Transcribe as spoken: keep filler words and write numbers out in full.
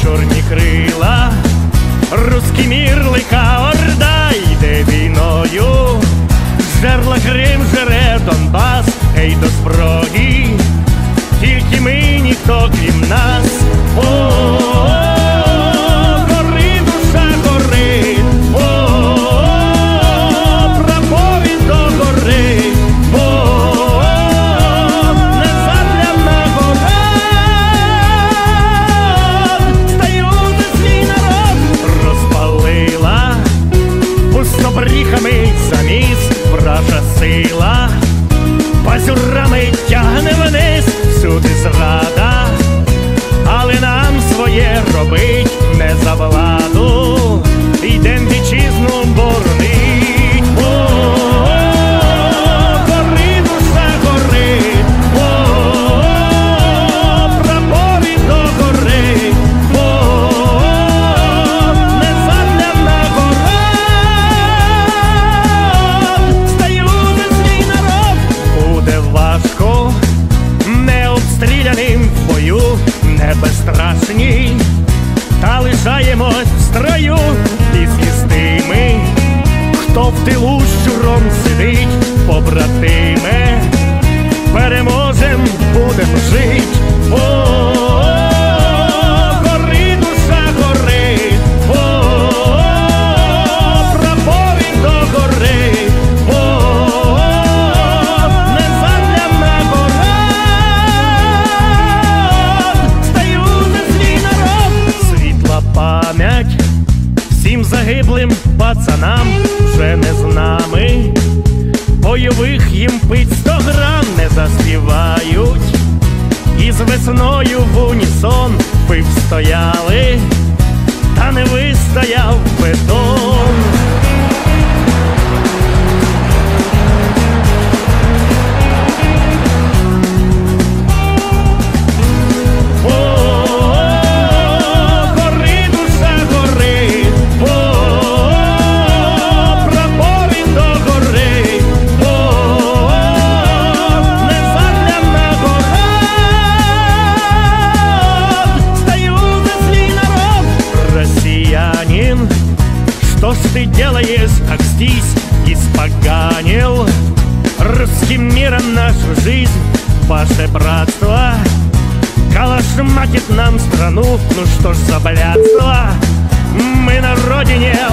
чорні крила, руський мір лика орда йде війною, жерла Крим, жере Донбас, ей до зброї, тільки ми, ніхто крім нас. О-о-о, гори душа, гори, о-о-о, прапори до гори, о-о-о, незам'яна гора, стаю за свій народ. Розпалила пустобріхами заміс вража сила, пазюрами тягне вниз, всюди зрада, але нам своє робить не за владу, йдем вітчизну боронить. О-о-о, гори душа, гори, о-о-о, прапори до гори, о-о-о, незам'яна гора, стаю за свій народ. Буде важко необстріляним в бою, не безстрашні, та лишаємось в строю, пісністими, хто в тилу щуром сидить, побратиме, переможем будем жить. О-о-о, гори душа, гори, о-о-о, прапори до гори, о-о-о, незам'яна гора, стаю за свій народ. Світла пам'ять всім загиблим пацанам, вже не з нами, бойових їм пить сто грам, не заспівають, і з весною в унісон пив стояли, та не вистояв бетон. Что ж ты делаешь, окстись, испоганил русским миром нашу жизнь, ваше братство калашматит нам страну. Ну что ж за блядство, мы на родине